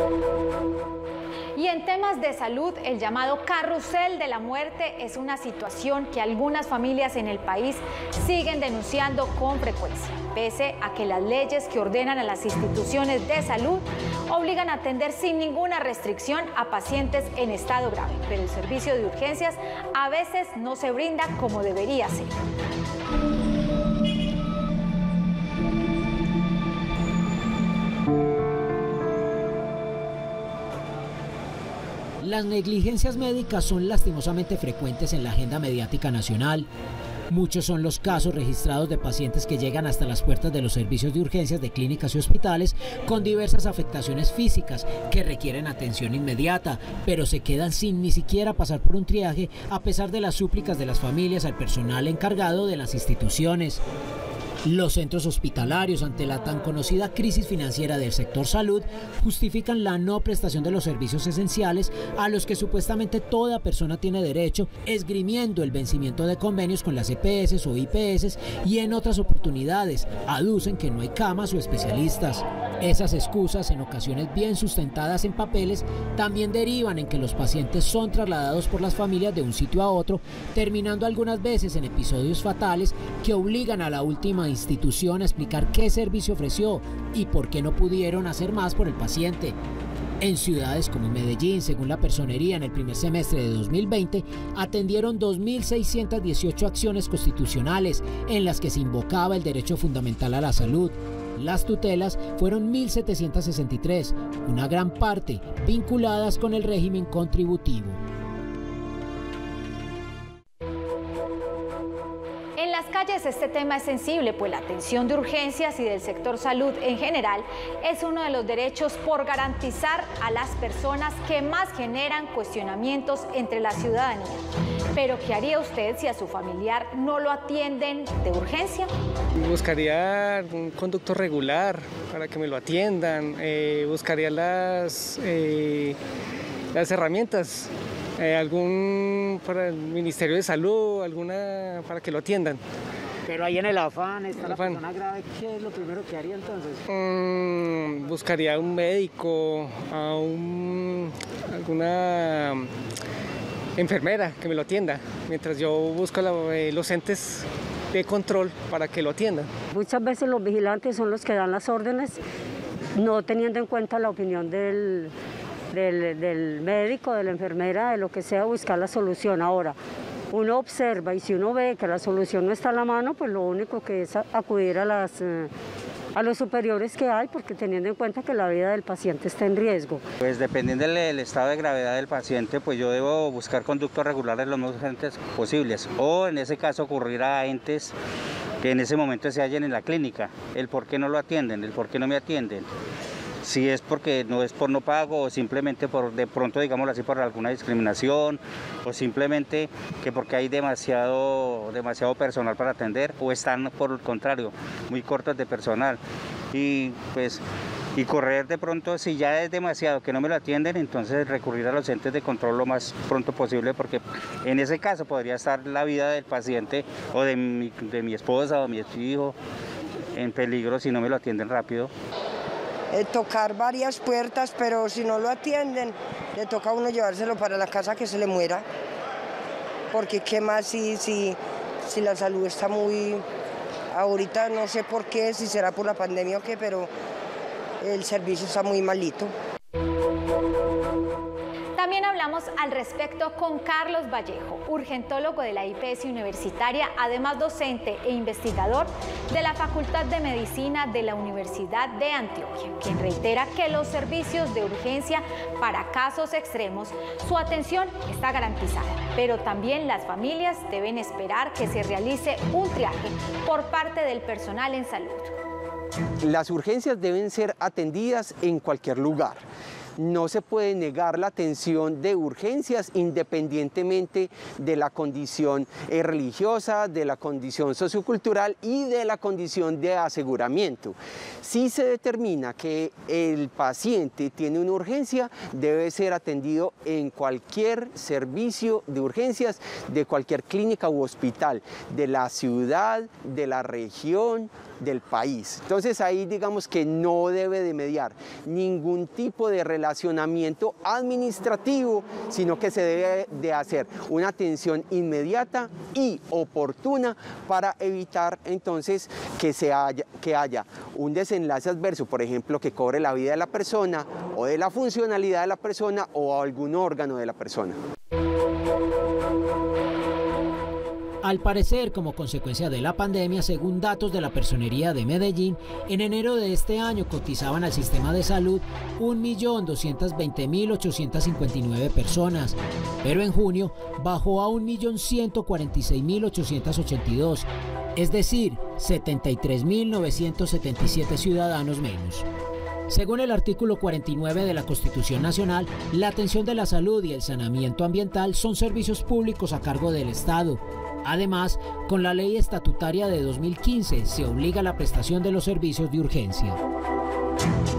Y en temas de salud, el llamado carrusel de la muerte es una situación que algunas familias en el país siguen denunciando con frecuencia, pese a que las leyes que ordenan a las instituciones de salud obligan a atender sin ninguna restricción a pacientes en estado grave, pero el servicio de urgencias a veces no se brinda como debería ser. Las negligencias médicas son lastimosamente frecuentes en la agenda mediática nacional. Muchos son los casos registrados de pacientes que llegan hasta las puertas de los servicios de urgencias de clínicas y hospitales con diversas afectaciones físicas que requieren atención inmediata, pero se quedan sin ni siquiera pasar por un triaje a pesar de las súplicas de las familias al personal encargado de las instituciones. Los centros hospitalarios, ante la tan conocida crisis financiera del sector salud, justifican la no prestación de los servicios esenciales a los que supuestamente toda persona tiene derecho, esgrimiendo el vencimiento de convenios con las EPS o IPS y en otras oportunidades aducen que no hay camas o especialistas. Esas excusas, en ocasiones bien sustentadas en papeles, también derivan en que los pacientes son trasladados por las familias de un sitio a otro, terminando algunas veces en episodios fatales que obligan a la última institución a explicar qué servicio ofreció y por qué no pudieron hacer más por el paciente. En ciudades como Medellín, según la Personería, en el primer semestre de 2020, atendieron 2.618 acciones constitucionales en las que se invocaba el derecho fundamental a la salud. Las tutelas fueron 1.763, una gran parte vinculadas con el régimen contributivo. En las calles este tema es sensible, pues la atención de urgencias y del sector salud en general es uno de los derechos por garantizar a las personas que más generan cuestionamientos entre la ciudadanía. Pero ¿qué haría usted si a su familiar no lo atienden de urgencia? Buscaría un conducto regular para que me lo atiendan, buscaría las herramientas. Algún para el Ministerio de Salud, alguna para que lo atiendan. Pero ahí en el afán está la persona grave, ¿qué es lo primero que haría entonces? Buscaría a un médico, alguna enfermera que me lo atienda, mientras yo busco los entes de control para que lo atiendan. Muchas veces los vigilantes son los que dan las órdenes, no teniendo en cuenta la opinión del médico, de la enfermera, de lo que sea, buscar la solución. Ahora, uno observa y si uno ve que la solución no está a la mano, pues lo único que es acudir a los superiores que hay, porque teniendo en cuenta que la vida del paciente está en riesgo. Pues dependiendo del estado de gravedad del paciente, pues yo debo buscar conductos regulares lo más urgentes posibles, o en ese caso ocurrir a entes que en ese momento se hallen en la clínica, el por qué no lo atienden, el por qué no me atienden. Si es porque no es por no pago o simplemente por de pronto, digámoslo así, por alguna discriminación o simplemente que porque hay demasiado personal para atender o están por el contrario muy cortos de personal y correr de pronto, si ya es demasiado que no me lo atienden, entonces recurrir a los entes de control lo más pronto posible, porque en ese caso podría estar la vida del paciente o de mi esposa o mi hijo en peligro si no me lo atienden rápido. Tocar varias puertas, pero si no lo atienden, le toca a uno llevárselo para la casa que se le muera, porque qué más si la salud está muy... Ahorita no sé por qué, si será por la pandemia o qué, pero el servicio está muy malito. También hablamos al respecto con Carlos Vallejo, urgentólogo de la IPS Universitaria, además docente e investigador de la Facultad de Medicina de la Universidad de Antioquia, quien reitera que los servicios de urgencia para casos extremos, su atención está garantizada, pero también las familias deben esperar que se realice un triaje por parte del personal en salud. Las urgencias deben ser atendidas en cualquier lugar. No se puede negar la atención de urgencias independientemente de la condición religiosa, de la condición sociocultural y de la condición de aseguramiento. Si se determina que el paciente tiene una urgencia, debe ser atendido en cualquier servicio de urgencias de cualquier clínica u hospital, de la ciudad, de la región, del país. Entonces ahí digamos que no debe de mediar ningún tipo de relación relacionamiento administrativo, sino que se debe de hacer una atención inmediata y oportuna para evitar entonces que haya un desenlace adverso, por ejemplo, que cobre la vida de la persona o de la funcionalidad de la persona o algún órgano de la persona. Al parecer, como consecuencia de la pandemia, según datos de la Personería de Medellín, en enero de este año cotizaban al sistema de salud 1.220.859 personas, pero en junio bajó a 1.146.882, es decir, 73.977 ciudadanos menos. Según el artículo 49 de la Constitución Nacional, la atención de la salud y el saneamiento ambiental son servicios públicos a cargo del Estado. Además, con la ley estatutaria de 2015 se obliga a la prestación de los servicios de urgencia.